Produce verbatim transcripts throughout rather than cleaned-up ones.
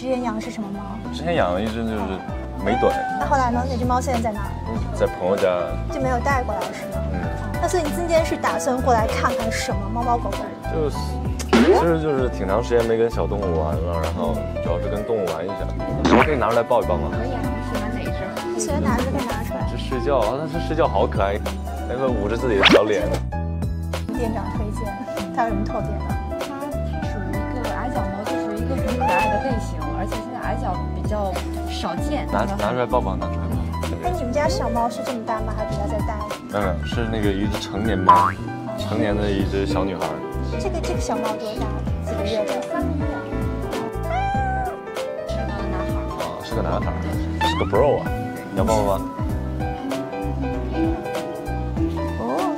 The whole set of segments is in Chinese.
之前养的是什么猫？ 之前养了一只就是美短。 那后来呢？那只猫现在在哪儿？ 在朋友家。 就没有带过来是吗？ 嗯。 那所以你今天是打算过来看看什么猫猫狗狗？ 就是，其实就是挺长时间没跟小动物玩了，然后主要是跟动物玩一下。我可以拿出来抱一抱吗？ 可以啊，你喜欢哪一只？ 你喜欢哪只可以拿出来。 这睡觉啊，它这睡觉好可爱，那个捂着自己的小脸。 店长推荐，它有什么特别的？ 它它属于一个矮脚猫，就属于一个很可爱的类型，而且现在矮脚比较少见。 拿拿出来抱抱，拿出来抱。 哎，你们家小猫是这么大吗？还比它再大？ 嗯，是那个一只成年猫，成年的一只小女孩。 这个这个小猫多大？几个月的？三个月。 是个男孩。 啊，是个男孩，是个 bro 啊，你要抱抱吗？ 哦。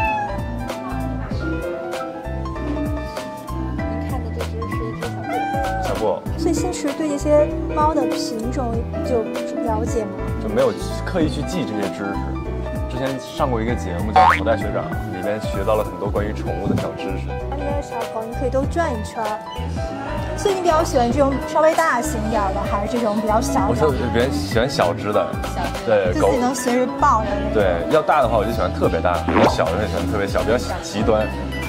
您看的这只是一只小布。 小布。 所以新池对这些猫的品种就了解吗？ 就没有刻意去记这些知识。之前上过一个节目叫《口袋学长》，里面学到了很多关于宠物的小知识。 那些小狗你可以都转一圈，所以你比较喜欢这种稍微大型点的，还是这种比较小我点？ 特别喜欢小只的， 小只对， 就自己能随时抱着那种。 对，要大的话我就喜欢特别大，比较小的就喜欢特别小，比较极端。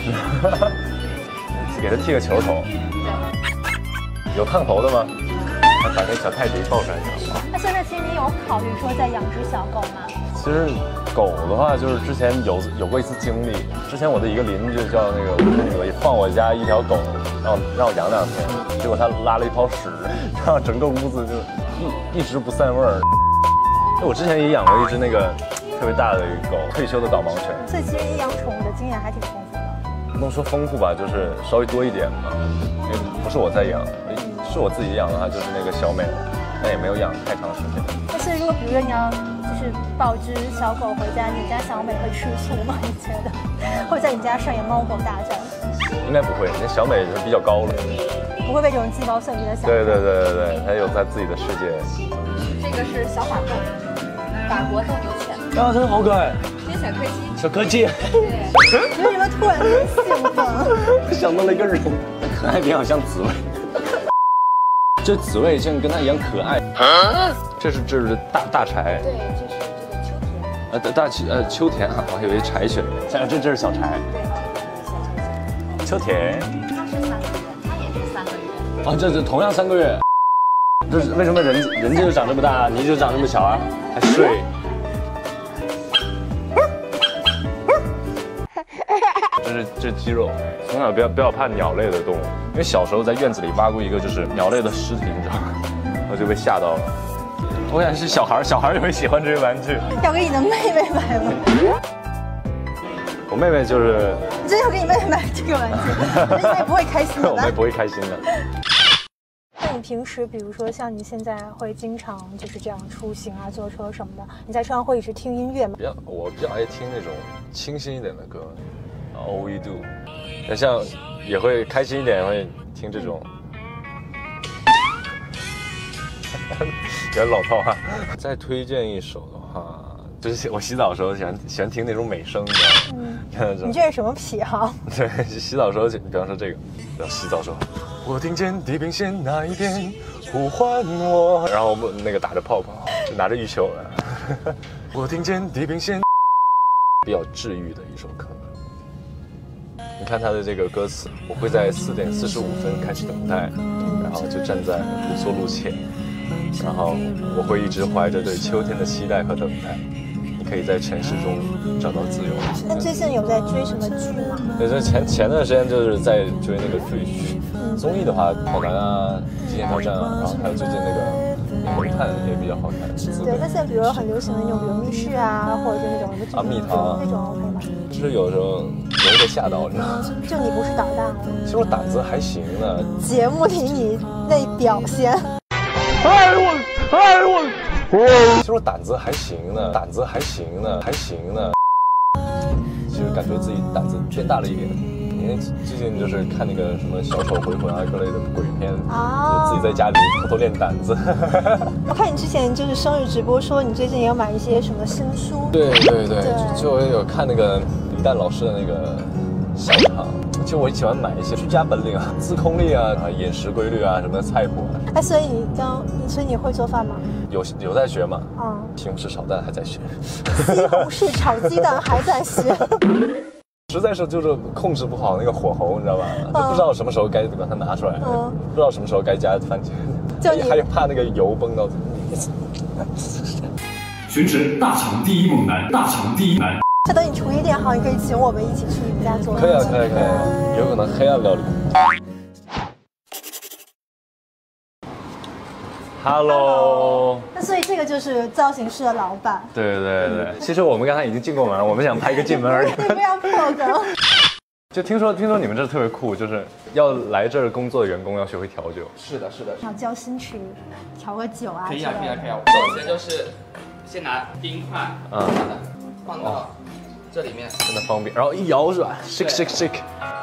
给它剃个球头。有烫头的吗？把那小泰迪抱出来就好。 那现在其实你有考虑说再养只小狗吗？ 其实狗的话，就是之前有有过一次经历。之前我的一个邻居叫那个吴哥，放我家一条狗，让我让我养两天，结果他拉了一泡屎，然后整个屋子就一一直不散味儿。我之前也养过一只那个特别大的一个狗，退休的导盲犬。 所以其实你养宠物的经验还挺丰富的。 不能说丰富吧，就是稍微多一点嘛。因为不是我在养，是我自己养的话，就是那个小美，但也没有养太长时间。 但是如果比如说你要就是抱只小狗回家，你家小美会吃醋吗？你觉得？或者在你家上演猫狗大战？ 应该不会，那小美是比较高了， 不会被这种鸡毛蒜皮的小。 对对对对对，她有她自己的世界。 这个是小法斗，法国斗牛犬。 啊，真的好可爱。 这小柯基。 小柯基。 你为什么突然这么兴奋？ 我想到了一个人，可爱点好像紫薇。这紫薇现在跟它一样可爱。啊、这是这是大大柴。 对，这是这个秋田。 呃，大大呃秋田啊，我还以为柴犬。这这这是小柴。 对，这是小柴。 秋田。 它是三个月，它也是三个月。 啊，这是同样三个月。这是为什么人人家就长这么大，你就长这么小啊？还睡？这是这是肌肉。从小不要不要怕鸟类的动物，因为小时候在院子里挖过一个就是鸟类的尸体，你知道吗？我就被吓到了。我感觉是小孩，小孩也会喜欢这些玩具。 要给你的妹妹买吗？ 我妹妹就是。 你真要给你妹妹买这个玩具，你妹不会开心的。 我妹不会开心的。 那你平时，比如说像你现在会经常就是这样出行啊、坐车什么的，你在车上会一直听音乐吗？ 比较，我比较爱听那种清新一点的歌 ，All We Do。那像也会开心一点，会听这种。有点老套哈。再推荐一首的话，就是我洗澡的时候喜欢喜欢听那种美声，你知道吗？嗯。 你这是什么癖好？ 对，洗澡的时候，比方说这个，比方洗澡的时候。我听见地平线那一边呼唤我，然后我们那个打着泡泡，就拿着浴球。我听见地平线，比较治愈的一首歌。你看他的这个歌词，我会在四点四十五分开始等待，然后就站在乌梭路前，然后我会一直怀着对秋天的期待和等待。可以在城市中找到自由。 那最近有在追什么剧吗？ 对，这前前段时间就是在追那个追剧，嗯、综艺的话，跑男啊、极限挑战啊，然后还有最近那个《名探》也比较好看。 对，那现在比如很流行的那种，比如密室啊，或者是那种什么啊蜜糖那种 OK 吗？ 就是有时候容易被吓到，你知道吗？ 就你不是胆大？ 其实我胆子还行呢。 节目里你那表现。 哎我，哎我。其实我胆子还行呢，胆子还行呢，还行呢。其实感觉自己胆子变大了一点，因为最近就是看那个什么小丑回魂啊各类的鬼片，啊、就自己在家里偷偷练胆子。 我看你之前就是生日直播说你最近也要买一些什么新书。 对对对，对就我有看那个李诞老师的那个小场， 其实我喜欢买一些居家本领啊，自控力啊，饮食规律啊，什么菜谱啊。 哎，所以你刚，所以你会做饭吗？ 有有在学嘛？ 嗯。 西红柿炒蛋还在学。 西红柿炒鸡蛋还在学。 实在是就是控制不好那个火候，你知道吧？就不知道什么时候该把它拿出来，嗯、不知道什么时候该加番茄，就还怕那个油崩到。 寻驰大厂第一猛男，大厂第一男。 那等你厨艺练好，你可以请我们一起去你们家做。 可以啊，可以可以，有可能黑暗料理。Hello。 那所以这个就是造型师的老板。 对对对，其实我们刚才已经进过门了，我们想拍一个进门而已。 你不要破梗。 就听说听说你们这特别酷，就是要来这儿工作的员工要学会调酒。 是的，是的。 要教新厨调个酒啊。 可以啊，可以啊，可以啊。首先就是先拿冰块，嗯，放到这里面， 真的方便。然后一摇是吧 ？shake shake shake。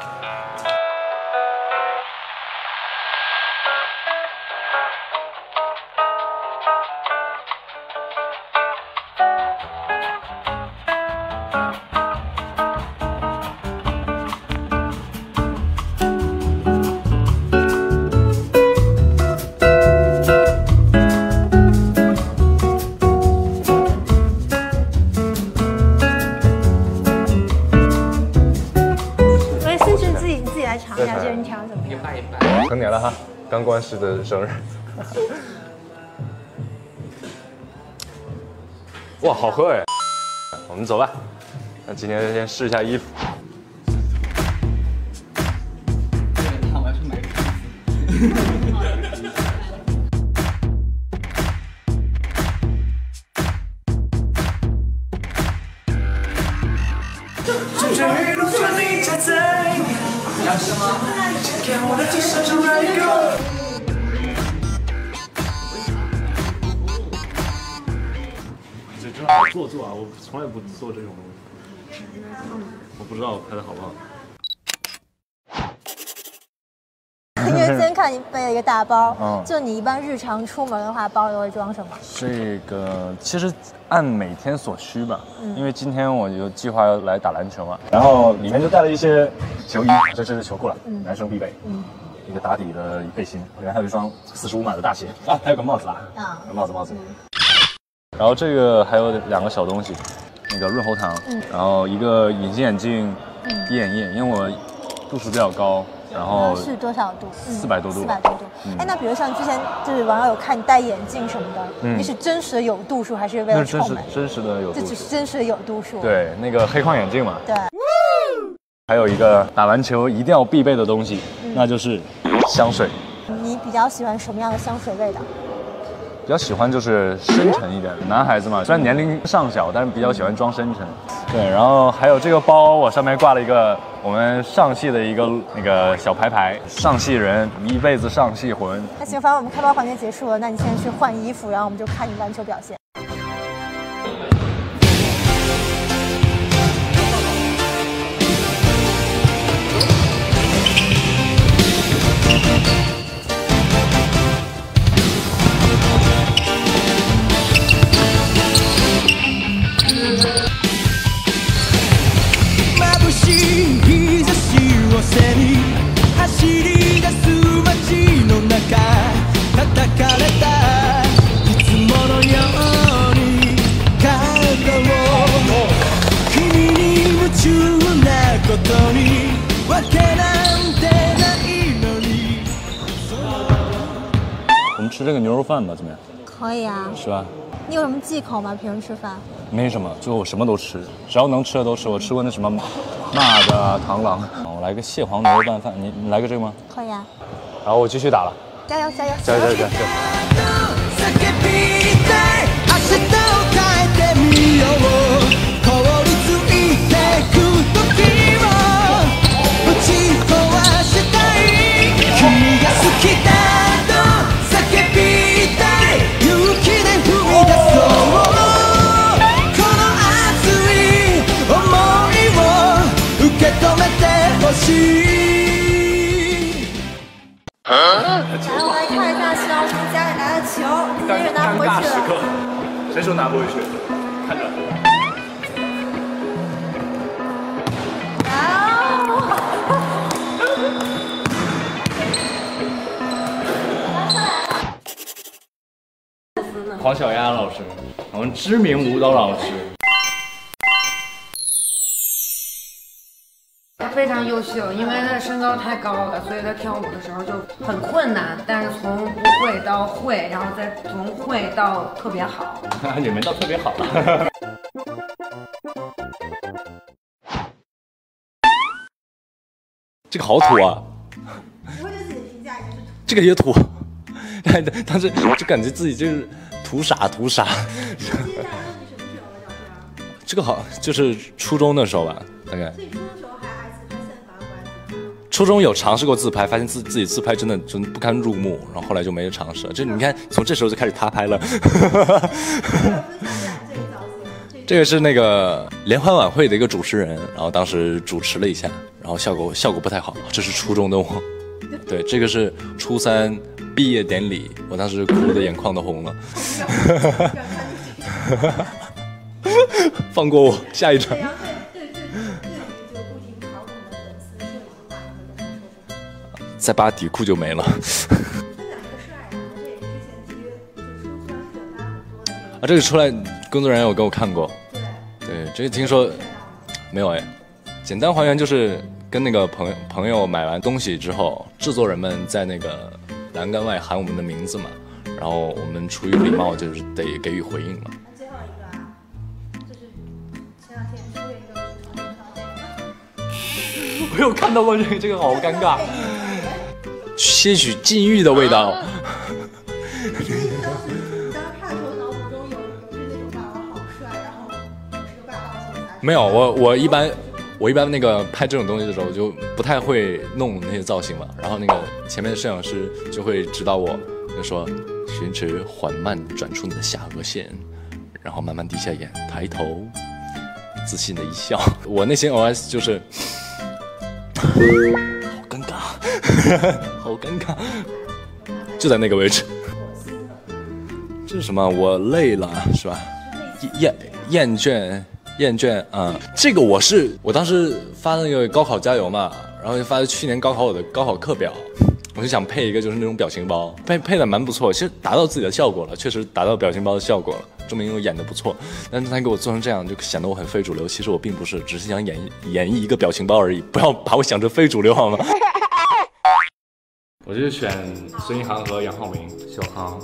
成年了哈，刚关师的生日。哇，好喝哎！我们走吧。那今天先试一下衣服。 那我要去买个。要吃吗？ 这真好做作啊！我从来不做这种东西，我不知道我拍的好不好。 因为今天看你背了一个大包，嗯，就你一般日常出门的话，包里会装什么？ 这个其实按每天所需吧，嗯、因为今天我就计划要来打篮球嘛，然后里面就带了一些球衣，这这是球裤了，嗯、男生必备，嗯，一个打底的背心，里面还有一双四十五码的大鞋啊，还有个帽子啦，啊，帽子帽子，嗯、然后这个还有两个小东西，那个润喉糖，嗯，然后一个隐形眼镜，嗯，滴眼液，因为我度数比较高。然后是多少度？ 四百多度。 四百多度。哎、嗯，那比如像之前就是网友有看你戴眼镜什么的，嗯、你是真实的有度数，还是为了臭美？ 真实的有度数。 这只是真实的有度数。 对，那个黑框眼镜嘛。 对。 还有一个打篮球一定要必备的东西，嗯、那就是香水。 你比较喜欢什么样的香水味道？ 比较喜欢就是深沉一点的，男孩子嘛，虽然年龄尚小，但是比较喜欢装深沉。对，然后还有这个包，我上面挂了一个我们上戏的一个那个小牌牌，上戏人一辈子上戏魂。 那行，反正我们开包环节结束了，那你现在去换衣服，然后我们就看你篮球表现。 我们吃这个牛肉饭吧，怎么样？ 可以啊， 是吧？ 你有什么忌口吗？平时吃饭？ 没什么，就我什么都吃，只要能吃的都吃。我吃过那什么辣的啊、螳螂。我来个蟹黄牛肉拌饭，你你来个这个吗？ 可以啊。 然后我继续打了， 加油加油加油加油加油！ 来，我来看一下小明家里来的球，谁拿不回去了？ 谁说拿不回去？看着。 丝呢？ 黄小丫老师，我们知名舞蹈老师。 他非常优秀，因为他身高太高了，所以他跳舞的时候就很困难。但是从不会到会，然后再从会到特别好， 也没到特别好了。这个好土啊！ 我对自己的评价也是土。 这个也土，但但是就感觉自己就是图傻图傻。这个好，就是初中的时候吧，大概。 所以初中的时候还还自拍，现在反而不爱自拍。 初中有尝试过自拍，发现自自己自拍真的真不堪入目，然后后来就没有尝试了。就你看，从这时候就开始他拍了。这个是那个联欢晚会的一个主持人，然后当时主持了一下，然后效果效果不太好。这是初中的我，对，这个是初三毕业典礼，我当时哭的眼眶都红了。放过我，下一场。再扒底裤就没了。啊，这个出来工作人员有跟我看过。对，这个听说没有哎。简单还原就是跟那个朋友朋友买完东西之后，制作人们在那个栏杆外喊我们的名字嘛，然后我们出于礼貌就是得给予回应了。 最后一个啊，就是前两天出了一个我有看到过这个，这个好尴尬，些许禁欲的味道。没有，我我一般我一般那个拍这种东西的时候就不太会弄那些造型嘛，然后那个前面的摄影师就会指导我，就说寻持缓慢转出你的下颚线，然后慢慢低下眼，抬头，自信的一笑。我内心 O S 就是好尴尬，好尴尬，就在那个位置。这是什么？我累了是吧？厌厌倦。厌倦啊、嗯，这个我是我当时发那个高考加油嘛，然后就发去年高考我的高考课表，我就想配一个就是那种表情包，配配的蛮不错，其实达到自己的效果了，确实达到表情包的效果了，证明我演的不错。但是他给我做成这样，就显得我很非主流。其实我并不是，只是想演演绎一个表情包而已，不要把我想成非主流好吗？我就选孙一航和杨浩明，小航。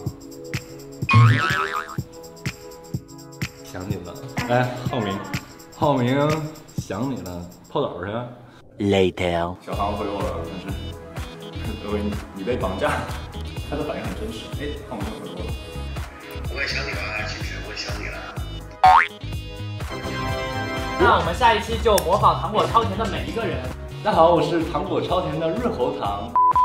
想你了，哎，浩明，浩明，想你了，泡澡去。Later。小航回我了，但是因为你被绑架，他的反应很真实。哎，浩明回我了。 我也想你了，其实我也想你了。 那我们下一期就模仿糖果超甜的每一个人。 大家好，我是糖果超甜的润喉糖。